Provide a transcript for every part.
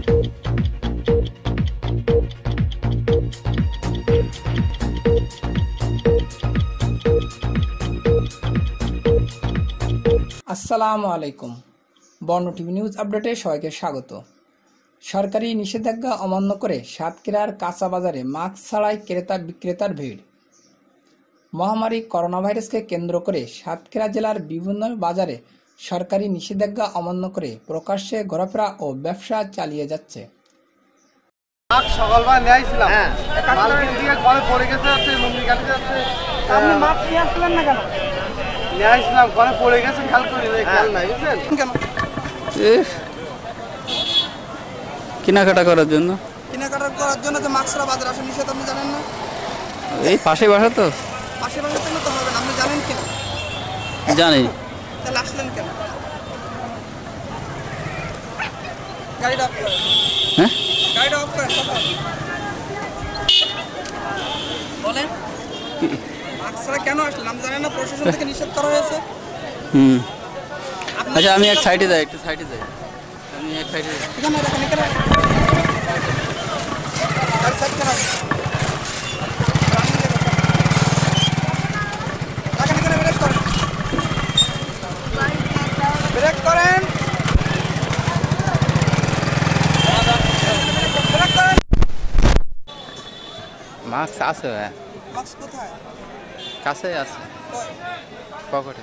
আসসালামু আলাইকুম। বর্ণ টিভি নিউজ আপডেটে সবাইকে স্বাগত। সরকারি নিষেধাজ্ঞা অমান্য করে সাতক্ষীরার কাঁচা বাজারে মাস্ক ছাড়াই ক্রেতা বিক্রেতার ভিড়। মহামারী করোনা ভাইরাসকে কেন্দ্র করে সাতক্ষীরা জেলার বিভিন্ন বাজারে সরকারি নিষেধাজ্ঞা অমান্য করে প্রকাশ্যে ঘোরাফেরা ও ব্যবসা চালিয়ে যাচ্ছে। সকালবেলা নিয়ে আসছিলাম, মালকিন দিয়ে ঘরে পড়ে গেছে, লুঙ্গি কাটতে যাচ্ছে। আপনি মাস্ক নিয়ে আসলেন না কেন? নিয়ে আসলাম, ঘরে পড়ে গেছে, খেয়াল করি খেয়াল নাই, বুঝছেন কেন? কেনাকাটা করার জন্য যে মাস্ক ছাড়া বাজারে আসা নিষেধ, আপনি জানেন না? এই পাশে বাসা তো, পাশে বাসার জন্য তো হবে না, আপনি জানেন কেন? জানি। তাহলে আসলেন কেন? গাড়িটা অফ করেন। হ্যাঁ, গাড়িটা অফ করেন। বলেন মাস্ক ছাড়া কেন আসলেন? আপনি জানেন না প্রশাসন থেকে নিষেধ করা হয়েছে? আচ্ছা আমি এক সাইডে যাই, একটু সাইডে যাই। আমি এক সাইডে যাই। এখানে দেখেন, এখানে গাড়ি সাইড করা। ব্রেক করেন। মাস্ক আছে ভাই? মাস্ক কোথায়? কাছে আছে, পকেটে।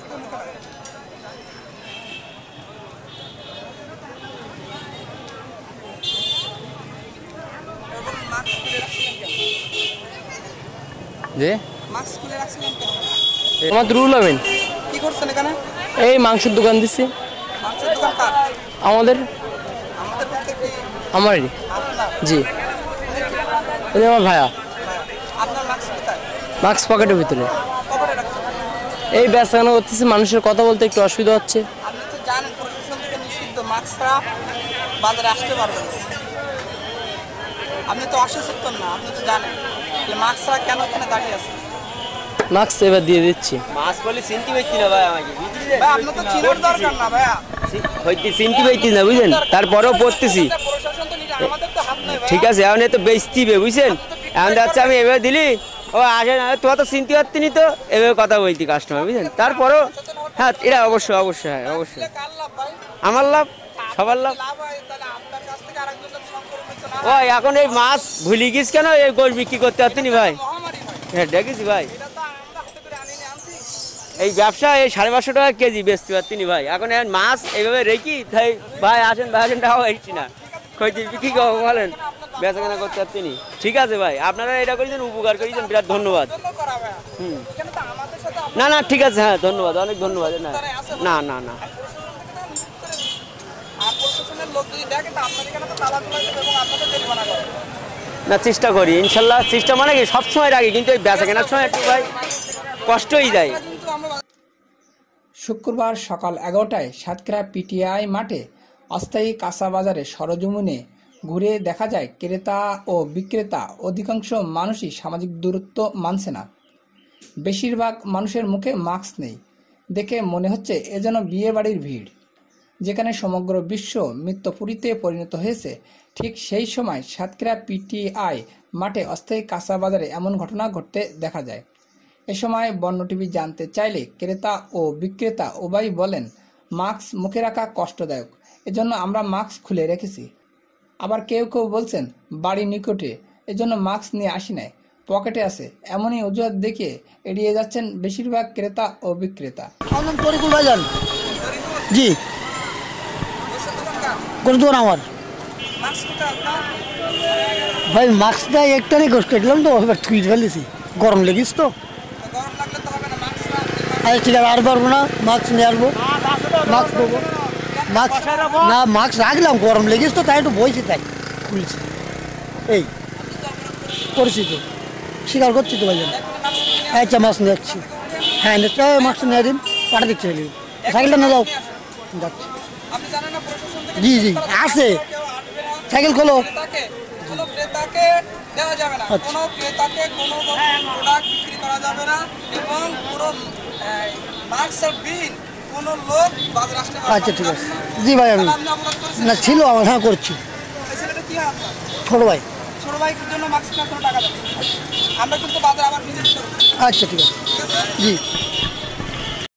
আমার রুল আমিন। কি করছেন এখানে? এই মাংসের দোকান দিচ্ছি। মাংসের দোকান কার? আমাদের বলতে কি আমারই। আপনার? জি, এই আমার ভাইয়া। আপনার মাস্ক কোথায়? মাস্ক পকেটের ভিতরে। পকেটে রাখছেন? এই বেচাকেনা করতেছি, মানুষের কথা বলতে একটু অসুবিধা হচ্ছে। আপনি তো জানেন প্রশাসন থেকে নিষিদ্ধ, মাস্ক ছাড়া বাজারে আসতে পারবেন না। আপনি তো অসচেতন না, আপনি তো জানেন মাস্ক ছাড়া কেন এখানে দাঁড়িয়ে আছেন। মাস্ক এবার দিয়ে দিচ্ছি। মাছ বলে চিনতে পাইছি না ভাই, আমাকে ভাই আপনার তো চিনার দরকার না ভাইয়া, হইতে চিনতে পাইছি না, বুঝলেন? তারপরেও পড়তেছি। প্রশাসন তো নিয়ে আমাদের তো হাত নাই ভাই। ঠিক আছে, এখন তো বেচতিবে, বুঝছেন? এখন যাচ্ছে আমি এভাবে দিলি, ও আসে না, তোমার তো চিনতে পারতিনি, তো এভাবে কথা বলতি কাস্টমার, বুঝলেন? তারপরও হ্যাঁ, এটা অবশ্যই অবশ্যই, হ্যাঁ অবশ্যই কার লাভ ভাই? আমার লাভ, সবার লাভ। লাভ হয় তাহলে আপনার কাছ থেকে আরেকজন যদি সংকল্প নিতে না ও এখন এই মাছ ভুলি গিস কেন? এই গোশ বিক্রি করতে পারতিনি ভাই? মহামারী ভাই, হ্যাঁ দেখেছি ভাই, এটা তো আমরা হাতে করে আনছি। এই ব্যবসা এই 550 টাকা কেজি বেচতে পারতিনি ভাই। এখন মাছ এইভাবে রেখি, তাই ভাই আসেন ভাই আসেন, টাকাও এসছি না, কি বলেন? বেচাকেনা করতে পারতিনি। ঠিক আছে ভাই, আপনারা এটা করেছেন, উপকার করেছেন, বিরাট ধন্যবাদ। না না ঠিক আছে, হ্যাঁ ধন্যবাদ, অনেক ধন্যবাদ। না না না না না, চেষ্টা করি ইনশাল্লাহ, চেষ্টা মানে কি সবসময় রাখি, কিন্তু এই বেচাকেনার সময় একটু ভাই কষ্টই যায়। শুক্রবার সকাল 11টায় সাতক্ষীরা পিটিআই মাঠে অস্থায়ী কাঁচা বাজারে সরজমিনে ঘুরে দেখা যায় ক্রেতা ও বিক্রেতা অধিকাংশ মানুষই সামাজিক দূরত্ব মানছে না। বেশিরভাগ মানুষের মুখে মাস্ক নেই দেখে মনে হচ্ছে এ যেন বিয়ে বাড়ির ভিড়। যেখানে সমগ্র বিশ্ব মৃত্যুপুরীতে পরিণত হয়েছে, ঠিক সেই সময় সাতক্ষীরা পিটিআই মাঠে অস্থায়ী কাঁচা বাজারে এমন ঘটনা ঘটতে দেখা যায়। এ সময় বর্ণ টিভি জানতে চাইলে ক্রেতা ও বিক্রেতা উভয়ই বলেন মাস্ক মুখে রাখা কষ্টদায়ক, এজন্য আমরা মাস্ক খুলে রেখেছি। আবার কেউ কেউ বলছেন বাড়ি নিকটে, এজন্য মাস্ক নিয়ে আসি নাই, পকেটে আছে, এমনই অজুহাত দেখিয়ে এড়িয়ে যাচ্ছেন বেশিরভাগ ক্রেতা ও বিক্রেতা। জি, কোন দোকান আমার ভাই? মাস্কটা একটারই কষ্ট দিলাম তো, এবার থুই ফেলেছি, গরম লেগেছে তো। আচ্ছা ঠিক আছে, আর পারবো না, মাস্ক নিয়ে আসবো, মাস্ক দেবো, মাস্ক না, মাস্ক রাখলাম, গরম লেগেছে তো, তাই একটু বইছি, তাই খুলছি। এই করছি তো, স্বীকার করছি তো ভাই। আচ্ছা মাস্ক নিয়ে যাচ্ছি, হ্যাঁ মাস্ক নিয়ে দিন, পাঠা দিচ্ছে, সাইকেলটা নিয়ে যাও, যাচ্ছি। জি জি আছে, সাইকেল খোলো। দেওয়া যাবে না, কোনো ক্রেতাকে কোনো প্রোডাক্ট বিক্রি করা যাবে না, এবং পুরো মাস্কের বিল কোনো লোক বাজারে আসতে পারবে না। আচ্ছা ঠিক আছে, জি ভাই আমি না ছিল আমার, হ্যাঁ করছি। হয় আপনার? ছোট ভাই। ছোট ভাইয়ের জন্য মাস্ক কেনার কোনো টাকা দেবেন। আমরা কিন্তু বাজার আবার ভিজিট করব। আচ্ছা ঠিক আছে। ঠিক আছে? জি।